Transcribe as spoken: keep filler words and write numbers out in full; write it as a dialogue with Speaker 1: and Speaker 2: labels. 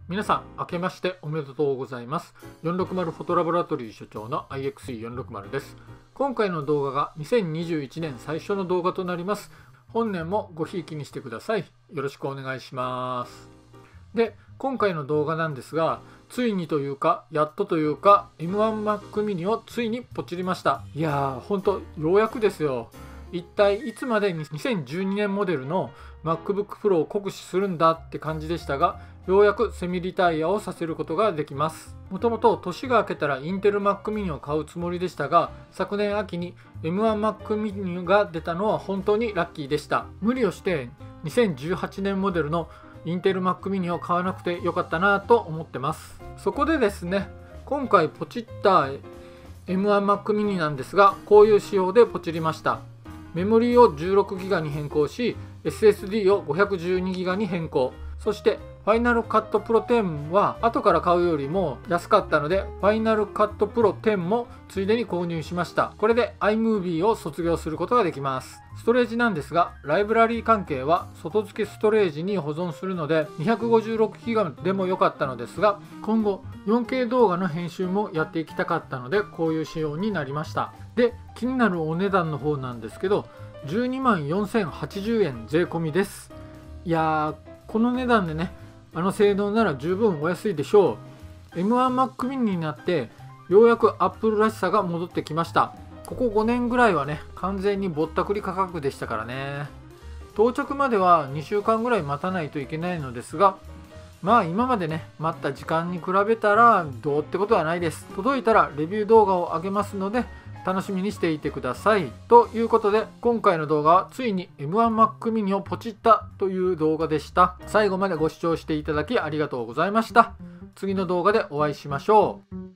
Speaker 1: 皆さん明けましておめでとうございます。よんろくまるフォトラボラトリー所長の アイエックスイーよんろくまる です。今回の動画がにせんにじゅういちねん最初の動画となります。本年もごひいきにしてください。よろしくお願いします。で、今回の動画なんですが、ついにというかやっとというか エムワン Mac mini をついにポチりました。いやーほんとようやくですよ。一体いつまでににせんじゅうにねんモデルの MacBook Pro を酷使するんだって感じでしたが、ようやくセミリタイアをさせることができます。もともと年が明けたらインテル Mac mini を買うつもりでしたが、昨年秋に エムワン Mac mini が出たのは本当にラッキーでした。無理をしてにせんじゅうはちねんモデルのインテル Mac mini を買わなくてよかったなと思ってます。そこでですね、今回ポチった エムワン Mac mini なんですが、こういう仕様でポチりました。メモリを じゅうろくギガ に変更し、エスエスディー を ごひゃくじゅうにギガ に変更。そしてFinal Cut Pro テンは後から買うよりも安かったので Final Cut Pro テンもついでに購入しました。これで iMovie を卒業することができます。ストレージなんですが、ライブラリー関係は外付けストレージに保存するので にひゃくごじゅうろくギガ でも良かったのですが、今後 よんケー 動画の編集もやっていきたかったのでこういう仕様になりました。で、気になるお値段の方なんですけど、じゅうにまんよんせんはちじゅうえん税込みです。いやー、この値段でね、あの性能なら十分お安いでしょう。エムワン Mac mini になってようやく Apple らしさが戻ってきました。ここごねんぐらいはね、完全にぼったくり価格でしたからね。到着まではにしゅうかんぐらい待たないといけないのですが、まあ今までね、待った時間に比べたらどうってことはないです。届いたらレビュー動画を上げますので楽しみにしていてください。ということで、今回の動画はついに エムワン Mac mini をポチったという動画でした。最後までご視聴していただきありがとうございました。次の動画でお会いしましょう。